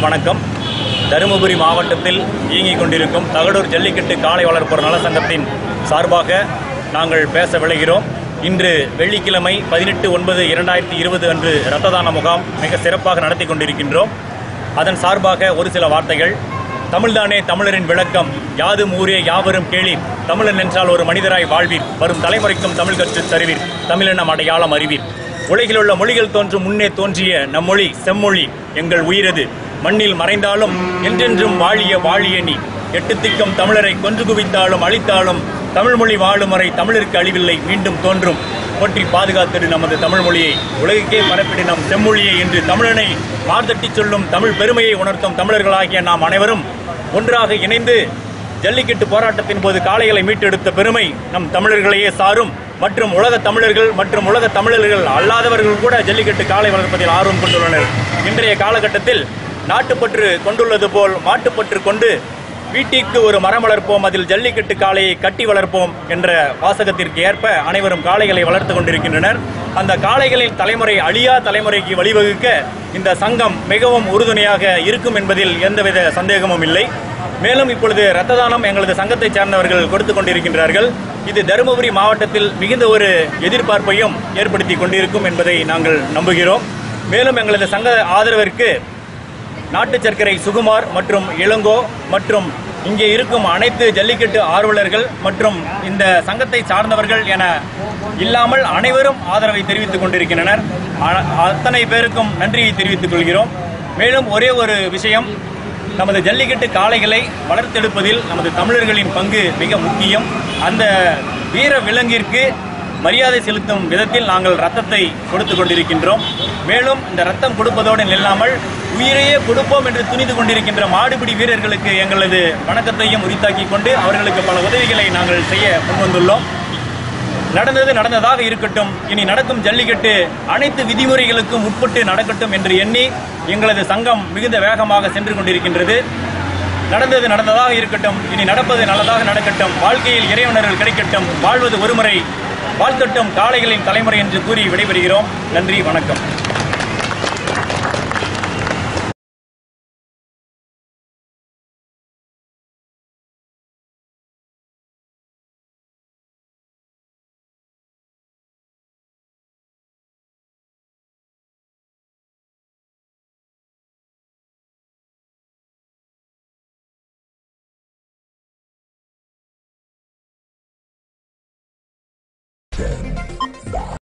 அனைவருக்கும் வணக்கம். தருமபுரி மாவட்டத்தில் இயங்கிக் கொண்டிருக்கும் தகடூர் ஜல்லிக்கட்டு காளை வளர்ப்போர் நல சங்கத்தின் சார்பாக நாங்கள் பேச விளைகிறோம். இன்று வெள்ளிக்கிழமை 18/9/2020 அன்று இரத்த தான முகாம் மிக சிறப்பாக நடத்தி கொண்டிருக்கின்றோம். அதன் சார்பாக ஒரு சில வார்த்தைகள். தமிழ்தானே தமிழரின் விளக்கம், யாதும் ஊரே யாவரும் கேளீர், தமிழன் என்றால் ஒரு மனிதராய் வாழ்வீர், வரும் தலைமுறைக்கும் தமிழ் கற்றுத் தருவீர், தமிழென்னும் அடையாளம் அறிவீர். உலகிலுள்ள மொழிகள் தோன்றும் முன்னே தோன்றிய நம் மொழி செம்மொழி, எங்கள் உயிரது, மண்ணில் மறைந்தாலும் என்றென்றும் வாழிய வாழிய நீ, எட்டு திக்கம் தமிழரை கொன்று குவித்தாலும் அழித்தாலும் தமிழ் மொழி வாழும் வரை தமிழருக்கு அழிவில்லை, மீண்டும் தோன்றும். போற்றி பாதுகாத்திடு நமது தமிழ் மொழியை, உலகுக்கே பரப்பிடு நம் செம்மொழியை என்று தமிழனை மார்தட்டி சொல்லும் தமிழ் பெருமையை உணர்த்தும் தமிழர்களாகிய நாம் அனைவரும் ஒன்றாக இணைந்து ஜல்லிக்கட்டு போராட்டத்தின் போது காளைகளை மீட்டெடுத்த பெருமை நம் தமிழர்களையே சாரும். மற்றும் உலக தமிழர்கள் மற்றும் உலக தமிழர்கள் அல்லாதவர்கள் கூட ஜல்லிக்கட்டு காளை வளர்ப்பதில் ஆர்வம் கொண்டுள்ளனர். இன்றைய காலகட்டத்தில் நாட்டுப்பற்று கொண்டுள்ளது போல் மாட்டுப்பற்று கொண்டு வீட்டிற்கு ஒரு மரம் வளர்ப்போம், அதில் ஜல்லிக்கட்டு காளையை கட்டி வளர்ப்போம் என்ற வாசகத்திற்கு ஏற்ப அனைவரும் காளைகளை வளர்த்து கொண்டிருக்கின்றனர். அந்த காளைகளின் தலைமுறை அழியா தலைமுறைக்கு வழிவகுக்க இந்த சங்கம் மிகவும் உறுதுணையாக இருக்கும் என்பதில் எந்தவித சந்தேகமும் இல்லை. மேலும் இப்பொழுது இரத்த தானம் எங்களது சங்கத்தை சார்ந்தவர்கள் கொடுத்து கொண்டிருக்கின்றார்கள். இது தருமபுரி மாவட்டத்தில் மிகுந்த ஒரு எதிர்பார்ப்பையும் ஏற்படுத்தி கொண்டிருக்கும் என்பதை நாங்கள் நம்புகிறோம். மேலும் எங்களது சங்க ஆதரவிற்கு நாட்டு சர்க்கரை சுகுமார் மற்றும் இளங்கோ மற்றும் இங்கே இருக்கும் அனைத்து ஜல்லிக்கட்டு ஆர்வலர்கள் மற்றும் இந்த சங்கத்தை சார்ந்தவர்கள் என இல்லாமல் அனைவரும் ஆதரவை தெரிவித்துக் கொண்டிருக்கின்றனர். அத்தனை பேருக்கும் நன்றியை தெரிவித்துக் கொள்கிறோம். மேலும் ஒரே ஒரு விஷயம், நமது ஜல்லிக்கட்டு காளைகளை வளர்த்தெடுப்பதில் நமது தமிழர்களின் பங்கு மிக முக்கியம். அந்த வீர விலங்கிற்கு மரியாதை செலுத்தும் விதத்தில் நாங்கள் ரத்தத்தை கொடுத்து கொண்டிருக்கின்றோம். மேலும் இந்த ரத்தம் கொடுப்பதோடு நில்லாமல் உயிரையே கொடுப்போம் என்று துணிந்து கொண்டிருக்கின்ற மாடுபிடி வீரர்களுக்கு எங்களது வணக்கத்தையும் உரித்தாக்கி கொண்டு அவர்களுக்கு பல உதவிகளை நாங்கள் செய்ய முன்வந்துள்ளோம். நடந்தது நடந்ததாக இருக்கட்டும், இனி நடக்கும் ஜல்லிக்கட்டு அனைத்து விதிமுறைகளுக்கும் உட்பட்டு நடக்கட்டும் என்று எண்ணி எங்களது சங்கம் மிகுந்த வேகமாக சென்று கொண்டிருக்கின்றது. நடந்தது நடந்ததாக இருக்கட்டும், இனி நடப்பது நல்லதாக நடக்கட்டும், வாழ்க்கையில் இறைவனர்கள் கிடைக்கட்டும், வாழ்வது ஒருமுறை, வாழ்த்தட்டும் காளைகளின் தலைமுறை என்று கூறி விடைபெறுகிறோம். நன்றி, வணக்கம்.